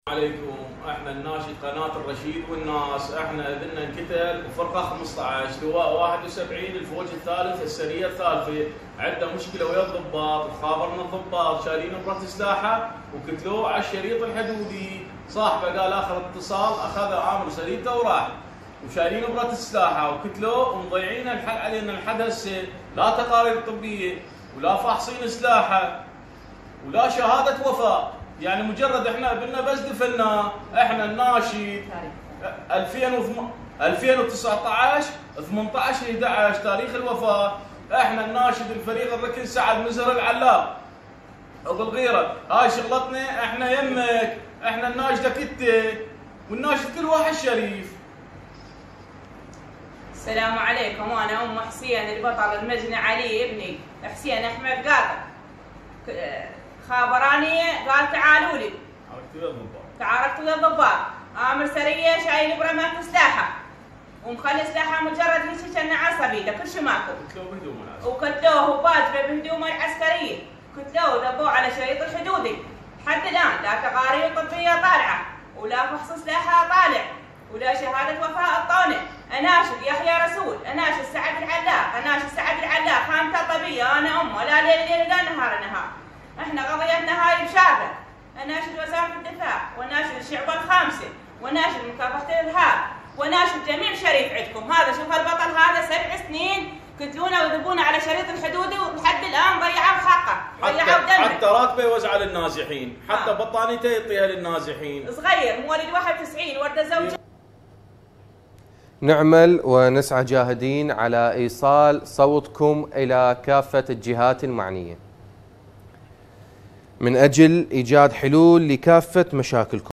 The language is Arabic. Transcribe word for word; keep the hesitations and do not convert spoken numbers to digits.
عليكم. احنا الناشط قناه الرشيد والناس، احنا بدنا نكتل وفرقه خمسة عشر لواء واحد وسبعين الفوج الثالث السريه الثالثه، عندنا مشكله ويا الضباط، وخابرنا الضباط شايلين برة سلاحه وكتلوه على الشريط الحدودي، صاحبه قال اخر اتصال اخذ عامل سريته وراح، وشايلين برة سلاحه وكتلوه ومضيعين الحق علينا الحد هسه، لا تقارير طبيه ولا فاحصين سلاحه ولا شهاده وفاه، يعني مجرد احنا بدنا بس دفناه. احنا الناشد ألفين وتسعة عشر ثمانية عشر أحد عشر تاريخ الوفاه، احنا الناشد الفريق الركن سعد مزهر العلاق وبالغيره، هاي شغلتنا احنا يمك، احنا الناشده كته والناشد كل واحد شريف. السلام عليكم، وانا ام حسين البطل المجني علي ابني حسين احمد قاطع، خابراني قال تعالوا لي. عرفت ويا الضباط. تعاركت ويا الضباط، امر سريه شايل برمات سلاحه ومخلي سلاحه مجرد هيك كانه عصبي لكل شيء ماكو. كتلوه بهدومه العسكريه. وكتلوه وباجره بهدومه العسكريه، كتلوه ودبوه على شريط الحدودي، حتى الان لا تقارير طبيه طالعه ولا فحص سلاحه طالع ولا شهاده وفاه الطونه. اناشد يحيى رسول، اناشد سعد العلاق، اناشد سعد العلاق خامته طبيه، انا امه لا ليل ليل لا نهار نهار. احنا قضيتنا هاي بشارة. اناشد وزارة الدفاع، وناشد الشعب الخامسة، وناشد مكافحة الارهاب، وناشد جميع شريف عندكم. هذا شوف البطل هذا سبع سنين كتلونا وذبونا على شريط الحدودي ولحد الان ضيعوا حقه، ضيعوا دمه. حتى راتبه يوزعه للنازحين، حتى آه. بطانيته يعطيها للنازحين. صغير مواليد واحد وتسعين ورده زوجة. نعمل ونسعى جاهدين على ايصال صوتكم الى كافة الجهات المعنية من أجل إيجاد حلول لكافة مشاكلكم.